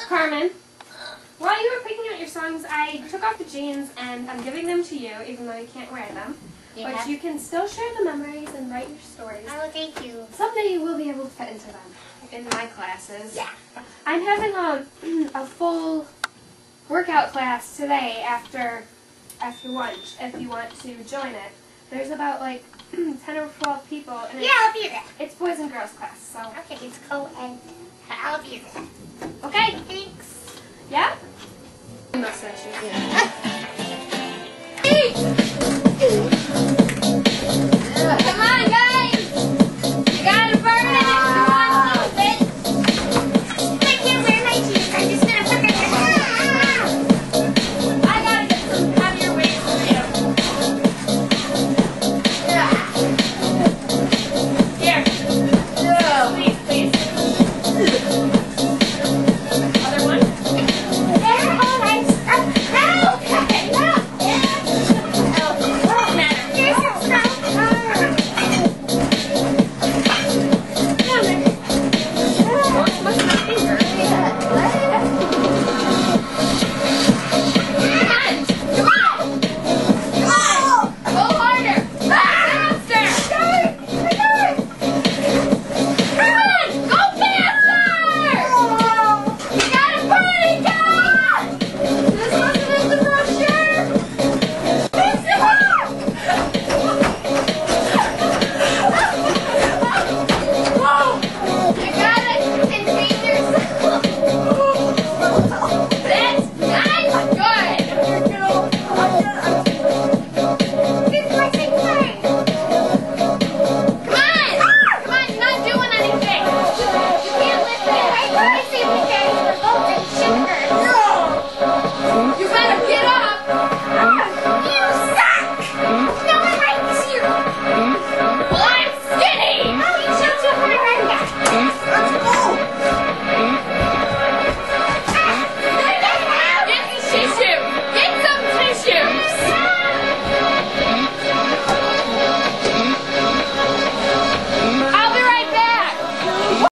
Carmen, while you were picking out your songs, I took off the jeans and I'm giving them to you, even though you can't wear them. Yeah. But you can still share the memories and write your stories. Oh, thank you. Someday you will be able to fit into them in my classes. Yeah. I'm having a full workout class today after lunch if you want to join it. There's about like 10 or 12 people. And yeah, I'll be there. It's boys and girls class, so. Okay, it's co-ed. I'll be there. Okay. Thanks. Yeah? Yeah.